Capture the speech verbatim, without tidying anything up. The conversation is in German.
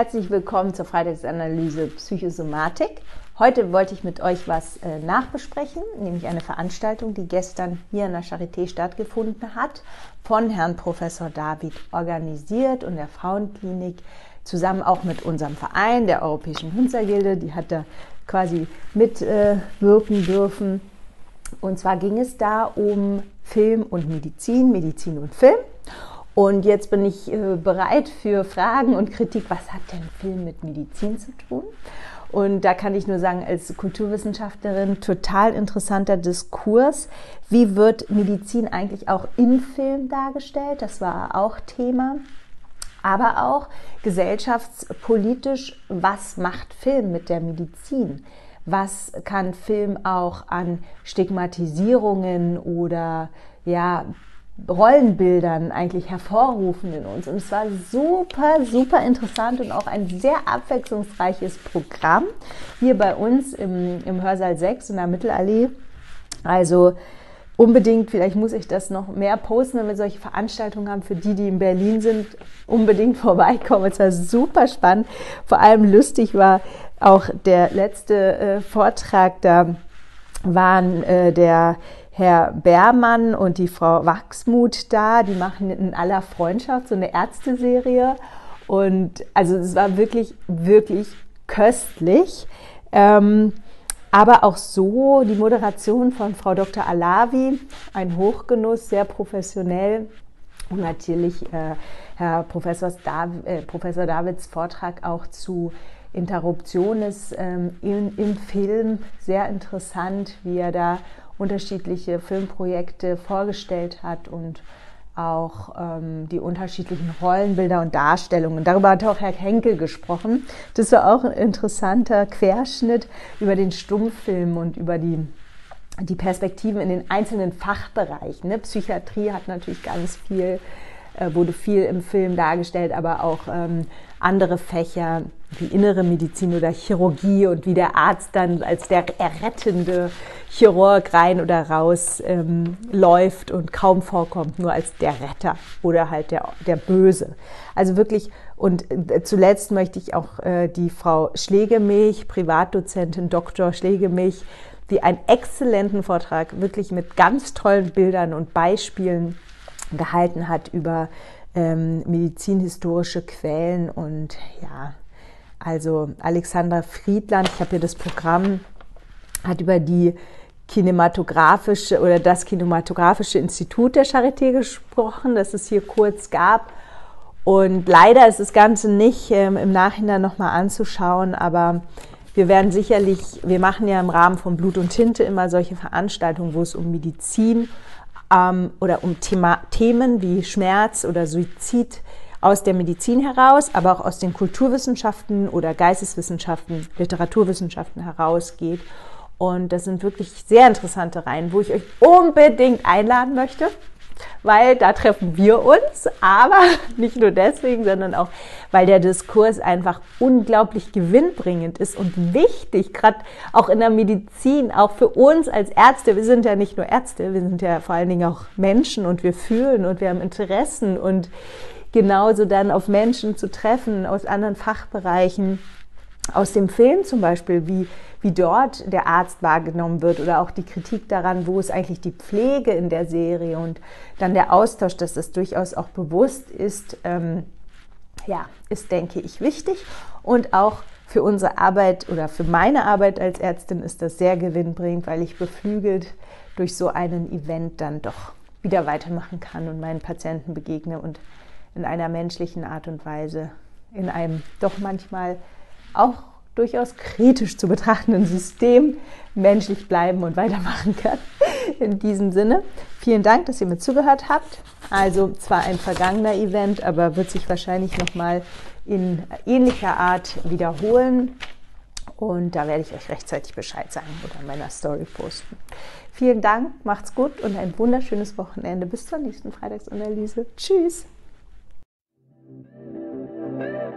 Herzlich willkommen zur Freitagsanalyse Psychosomatik. Heute wollte ich mit euch was äh, nachbesprechen, nämlich eine Veranstaltung, die gestern hier in der Charité stattgefunden hat, von Herrn Professor David organisiert und der Frauenklinik, zusammen auch mit unserem Verein, der Europäischen Hunzergilde, die hat da quasi mitwirken äh, dürfen. Und zwar ging es da um Film und Medizin, Medizin und Film. Und jetzt bin ich äh, bereit für Fragen und Kritik. Was hat denn Film mit Medizin zu tun? Und da kann ich nur sagen, als Kulturwissenschaftlerin, total interessanter Diskurs. Wie wird Medizin eigentlich auch im Film dargestellt? Das war auch Thema. Aber auch gesellschaftspolitisch, was macht Film mit der Medizin? Was kann Film auch an Stigmatisierungen oder ja, Rollenbildern eigentlich hervorrufen in uns? Und es war super, super interessant und auch ein sehr abwechslungsreiches Programm hier bei uns im, im Hörsaal sechs in der Mittelallee. Also unbedingt, vielleicht muss ich das noch mehr posten, wenn wir solche Veranstaltungen haben, für die, die in Berlin sind, unbedingt vorbeikommen. Es war super spannend. Vor allem lustig war auch der letzte äh, Vortrag, da waren äh, der Herr Beermann und die Frau Wachsmuth da, die machen in aller Freundschaft so eine Ärzteserie und also es war wirklich, wirklich köstlich. Ähm, aber auch so die Moderation von Frau Doktor Alavi, ein Hochgenuss, sehr professionell und natürlich äh, Herr Professor, Dav äh, Professor Davids Vortrag auch zu Interruptiones ähm, im, im Film, sehr interessant, wie er da unterschiedliche Filmprojekte vorgestellt hat und auch ähm, die unterschiedlichen Rollenbilder und Darstellungen. Darüber hat auch Herr Henkel gesprochen. Das war auch ein interessanter Querschnitt über den Stummfilm und über die, die Perspektiven in den einzelnen Fachbereichen. Ne? Psychiatrie hat natürlich ganz viel, äh, wurde viel im Film dargestellt, aber auch ähm, andere Fächer wie innere Medizin oder Chirurgie und wie der Arzt dann als der errettende Chirurg rein oder raus ähm, läuft und kaum vorkommt, nur als der Retter oder halt der, der Böse. Also wirklich, und äh, zuletzt möchte ich auch äh, die Frau Schlegelmilch, Privatdozentin Doktor Schlegelmilch, die einen exzellenten Vortrag wirklich mit ganz tollen Bildern und Beispielen gehalten hat über ähm, medizinhistorische Quellen und ja, also Alexandra Friedland, ich habe hier das Programm, hat über die kinematografische oder das kinematografische Institut der Charité gesprochen, das es hier kurz gab. Und leider ist das Ganze nicht ähm, im Nachhinein nochmal anzuschauen, aber wir werden sicherlich, wir machen ja im Rahmen von Blut und Tinte immer solche Veranstaltungen, wo es um Medizin ähm, oder um Thema, Themen wie Schmerz oder Suizid aus der Medizin heraus, aber auch aus den Kulturwissenschaften oder Geisteswissenschaften, Literaturwissenschaften herausgeht. Und das sind wirklich sehr interessante Reihen, wo ich euch unbedingt einladen möchte, weil da treffen wir uns, aber nicht nur deswegen, sondern auch, weil der Diskurs einfach unglaublich gewinnbringend ist und wichtig, gerade auch in der Medizin, auch für uns als Ärzte. Wir sind ja nicht nur Ärzte, wir sind ja vor allen Dingen auch Menschen und wir fühlen und wir haben Interessen und genauso dann auf Menschen zu treffen aus anderen Fachbereichen, aus dem Film zum Beispiel, wie, wie dort der Arzt wahrgenommen wird oder auch die Kritik daran, wo ist eigentlich die Pflege in der Serie und dann der Austausch, dass das durchaus auch bewusst ist, ähm, ja, ist, denke ich, wichtig und auch für unsere Arbeit oder für meine Arbeit als Ärztin ist das sehr gewinnbringend, weil ich beflügelt durch so einen Event dann doch wieder weitermachen kann und meinen Patienten begegne und in einer menschlichen Art und Weise, in einem doch manchmal auch durchaus kritisch zu betrachtenden System menschlich bleiben und weitermachen kann. In diesem Sinne, vielen Dank, dass ihr mir zugehört habt. Also zwar ein vergangener Event, aber wird sich wahrscheinlich nochmal in ähnlicher Art wiederholen. Und da werde ich euch rechtzeitig Bescheid sagen oder in meiner Story posten. Vielen Dank, macht's gut und ein wunderschönes Wochenende. Bis zur nächsten Freitagsanalyse. Tschüss! Thank you.